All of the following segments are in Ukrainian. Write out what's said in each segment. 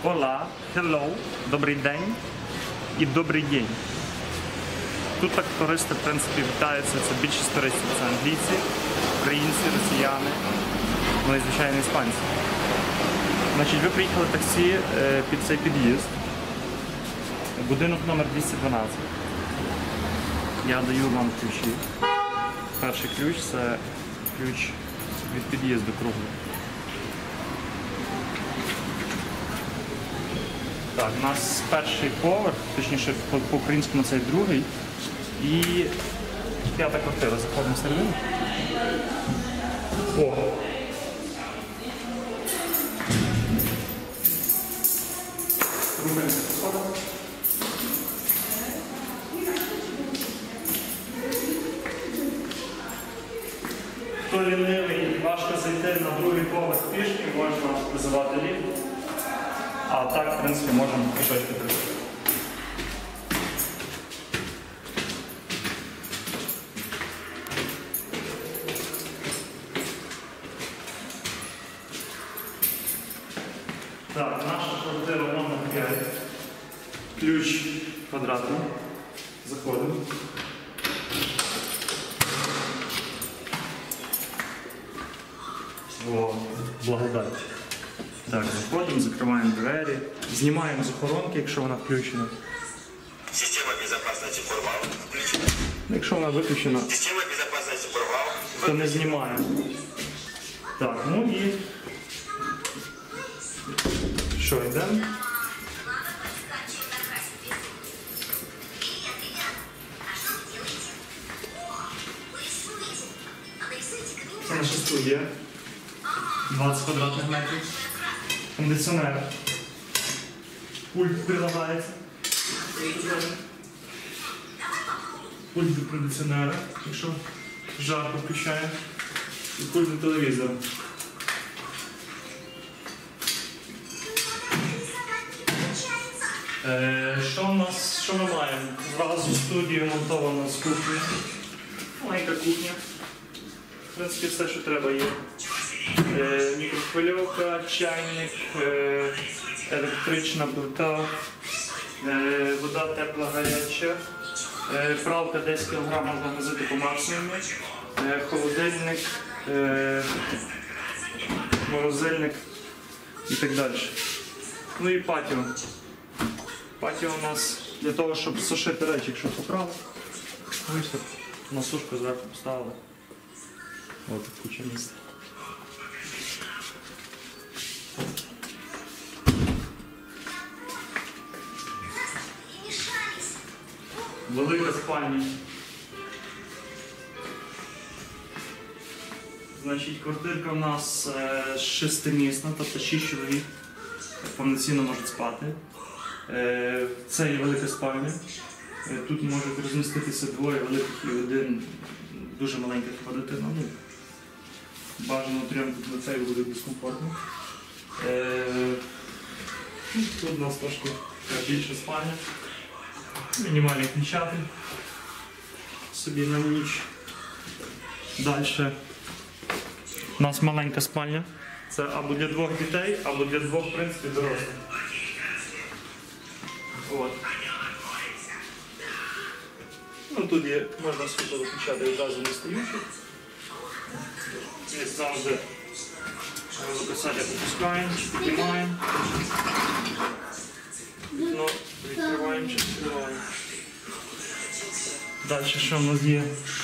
Hola, hello, добрий день і добрий день. Тут так туристи, в принципі, вітаються, це більшість туристів, це англійці, українці, росіяни, ну і, звичайно, іспанці. Значить, ви приїхали таксі під цей під'їзд, будинок номер 212. Я даю вам ключі. Перший ключ – це ключ від під'їзду круглий. Так, у нас перший поверх, точніше по-українському це другий, і п'ята квартира. Заходимо всередину. О! Рухаємося по сходах. Хто лінивий, важко зайти на другий поверх пішки, можна визивати ліфт. А так, в принципі, можемо пішочки прийти. Так, наша квартира номер 5. Ключ квадратний. Заходимо. О, благодать. Так, заходимо, закриваємо двері, знімаємо з охоронки, якщо вона включена. Система безопасности порвал. Включена. Якщо вона виключена, Система безопасности порвал. то не знімаємо. Так, ну і що, йдемо? Це наша студія. 20 квадратних метрів. Кондиціонер. Пульт прилагається. Пульт до кондиціонера, якщо жарко включає. І пульт до телевізора. Що ми маємо? Зразу студію монтовано з кухні. Маленька кухня. В принципі, все, що треба є. Мікрохвильовка, чайник, електрична плита, вода тепла гаряча, правка 10 кг можна возити по максимуму, холодильник, морозильник і так далі. Ну і патіо. Патіо у нас для того, щоб сушити речі, якщо поправили. Ось так на сушку зверху поставили. Ось тут куча місця. Велика спальня. Значить, квартирка у нас шестимісна, тобто 6 чоловік повноцінно можуть спати. Це є велика спальня. Тут можуть розміститися двоє великих і один дуже маленький дитина. Ну, бажано отримати на цей буде дискомфортно. Тут у нас трошки більша спальня. Мінімальний кінчатель собі на ніч. Далі у нас маленька спальня. Це або для двох дітей, або для двох, в принципі, дорослих. От. Ну, тут є, можна світло виключати одразу не стоючи. Є завжди виписати, попускаємо, піднімаємо. Вікно відкриваємо чи відкриваємо. Далі що в нас є?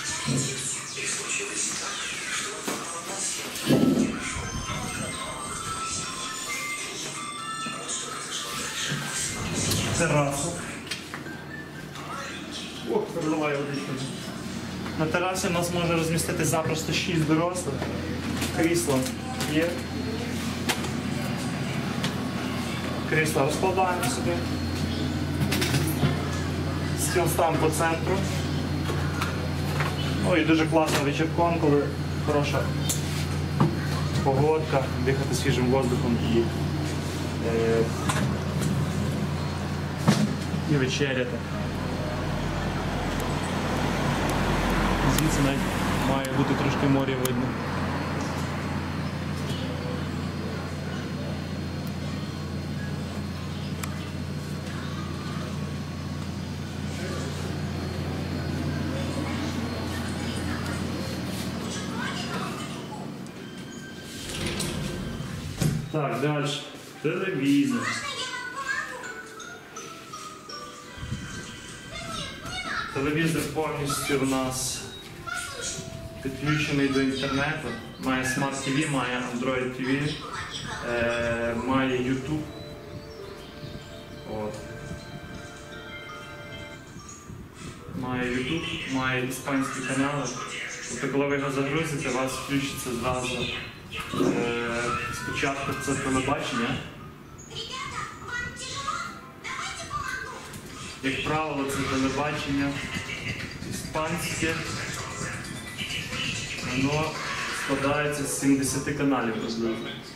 Тераса. Ох, переливає водичку. На терасі у нас може розмістити запросто 6 дорослих. Крісло є. Крісла розкладаємо собі. Стіл там по центру. Ну і дуже класно вечірком, коли хороша погодка, дихати свіжим воздухом і вечеряти. Звідси навіть має бути трошки моря видно. Так, далі. Телевізор. Телевізор повністю у нас підключений до інтернету. Має Smart TV, має Android TV, має YouTube. От. Має YouTube, має іспанські канали. Тобто, коли ви його загрузите, у вас включиться зразу. Спочатку це телебачення. Як правило, це телебачення іспанське. Воно складається з 70 каналів приблизно.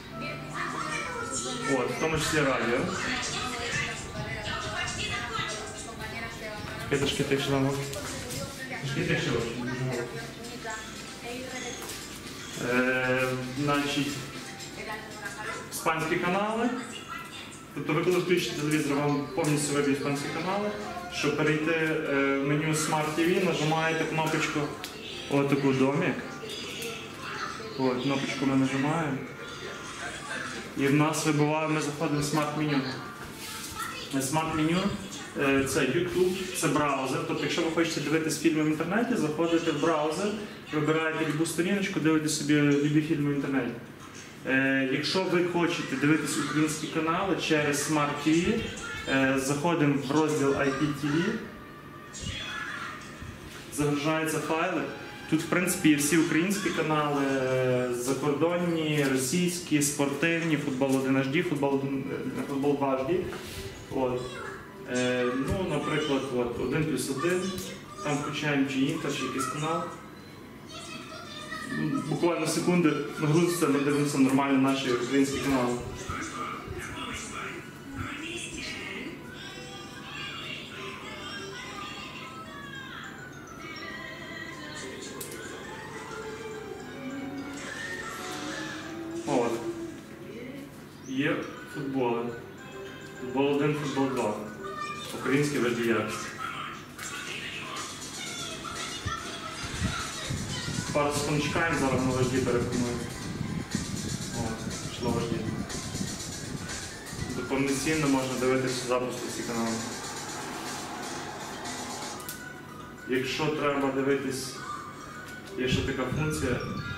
От, в тому числі радіо. Трошки тихше нам. Трошки тихше. Значить, іспанські канали. Тобто ви коли включите телевізор, вам повністю виб'є іспанські канали. Щоб перейти в меню Smart TV, нажимаєте кнопочку отаку домик. От, кнопочку ми нажимаємо. І в нас вибиває, ми заходимо в Smart меню. Smart меню це YouTube, це браузер. Тобто, якщо ви хочете дивитися фільми в інтернеті, заходите в браузер, вибираєте любу сторіночку, дивитесь собі любі фільми в інтернеті. Якщо ви хочете дивитися українські канали через Smart TV, заходимо в розділ IPTV, загружаються файли. Тут, в принципі, є всі українські канали, закордонні, російські, спортивні, футбол 1 HD, футбол 2 HD. От. Ну, наприклад, 1+1, там включаємо чи Інтер, чи якийсь канал. Буквально секунди нагрузиться, ми дивимося нормально наші українські канали. От. Є футболи. Футбол 1, футбол 2. Український вежді якості. Пару секунд чекаємо, зараз на вежді переконуємо. От, пішло вежді. Повноцінно можна дивитися запуск ці канали. Якщо треба дивитись, є ще така функція,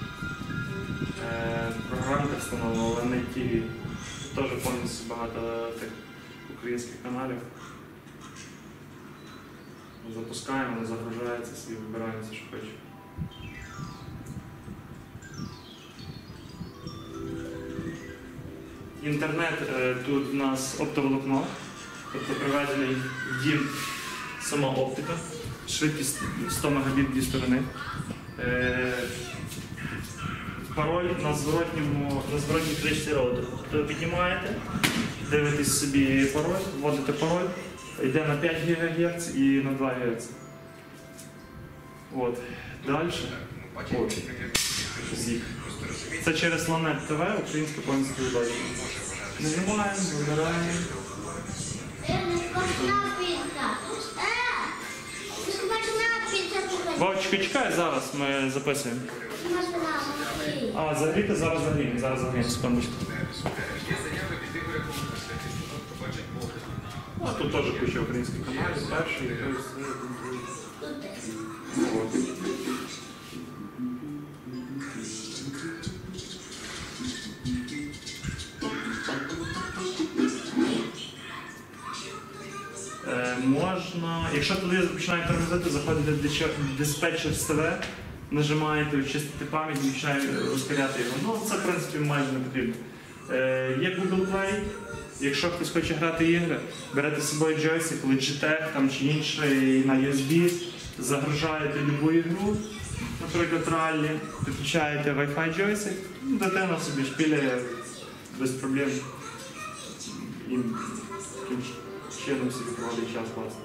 програмка встановлена, але не TV. Теж повністю багато тих українських каналів. Запускаємо, воно загружається, собі вибираємо, що хочемо. Інтернет тут в нас оптоволокно, тобто приведений в дім сама оптика, швидкість 100 Мбіт 2 сторони. Пароль на зворотній кришці роутеру. Тобто ви піднімаєте, дивитесь собі пароль, вводите пароль, йде на 5 ГГц і на 2 ГГц. От. Далі. От. Зік. Це через Ланет ТВ, українське повністю телебачення. Нажимаємо, вибираємо. Вовчик, чекай, зараз ми записуємо. А, загріти, зараз загріємо, секундочку. А тут теж куча українських каналів, перший, можна, якщо телевізор починає тормозити, заходите в диспетчер з ТВ, нажимаєте очистити пам'ять і починає розкаряти його. Ну, це, в принципі, майже не потрібно. Є Google Play, якщо хтось хоче грати ігри, берете з собою джойстик, Logitech там, чи інший на USB, загружаєте будь-яку ігру, наприклад, раллі, підключаєте Wi-Fi джойстик, дитина собі шпіляє без проблем. І таким чином собі проводить час класно.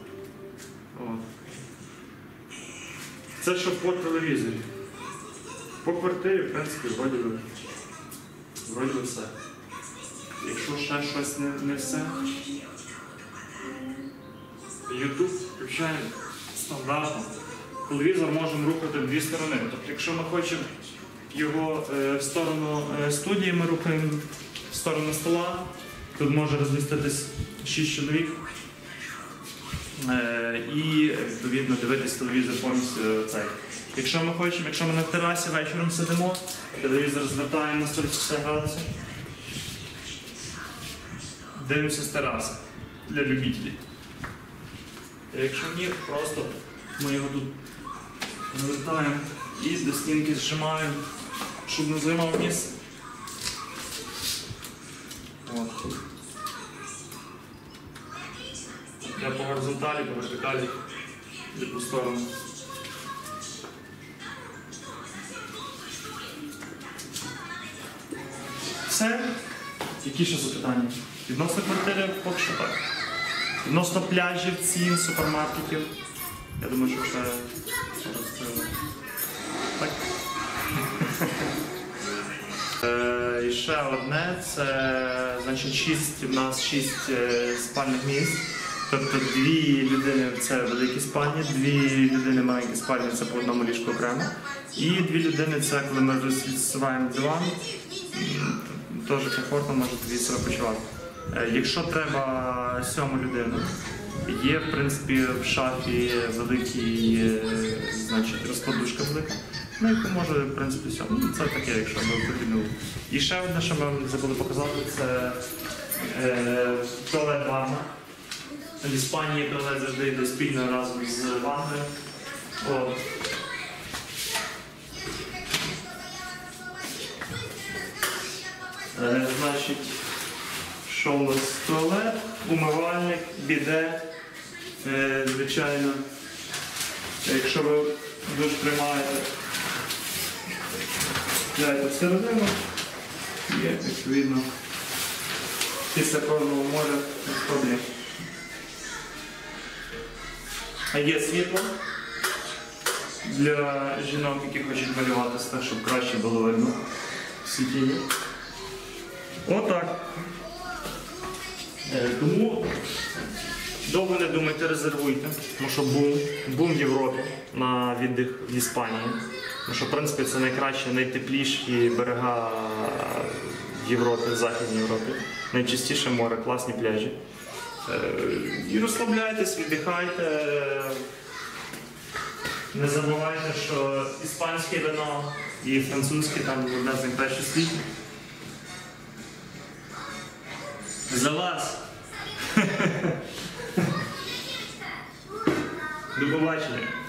Це що по телевізорі. По квартирі, в принципі, вроді все. Якщо ще щось не все, YouTube включаємо стандартно. Телевізор можемо рухати в дві сторони. Тобто, якщо ми хочемо його в сторону студії, ми рухаємо в сторону стола. Тут може розміститись 6 чоловік. І, відповідно, дивитись телевізор повністю цей. Якщо ми на терасі вечором сидимо, телевізор звертаємо на 180 градусів. Дивимося з тераси для любителів. Якщо ні, просто ми його тут навертаємо і до стінки зжимаємо, щоб не займав місце. От. Я по горизонталі, по вертикалі, і по сторону. Все. Які ще запитання? Відносно квартири поки що так. Відносно пляжів, цін, супермаркетів. Я думаю, що все розповідно. Так. І ще одне, це значить в нас 6 спальних місць. Тобто 2 людини це великі спальні, 2 людини маленькі спальні, це по одному ліжку окремо. І 2 людини це коли ми розсуваємо диван, теж комфортно може тоді себе почувати. Якщо треба 7 людину, є в принципі в шафі великий, значить, розкладушка велика, на яку може в принципі 7. Це таке, якщо ми потрібно. І ще одне, що ми забули показати, це туалет ванна. В Іспанії туалет завжди йде спільно разом з ванною. От. Значить, що у нас туалет, умивальник, біде, звичайно. Якщо ви душ приймаєте, кидаєте всередину, є, відповідно, після кожного моря без проблем. А є світло для жінок, які хочуть малюватися так, щоб краще було видно в світлі. Отак. Тому довго не думайте, резервуйте, тому що бум в Європі на віддих в Іспанії. Тому що, в принципі, це найкращі, найтепліші берега в Європі, в Західній Європі. Найчистіше море, класні пляжі. І розслабляйтесь, віддихайте. Не забувайте, що іспанське вино і французьке там одне з найкращих в світі. За вас! До побачення!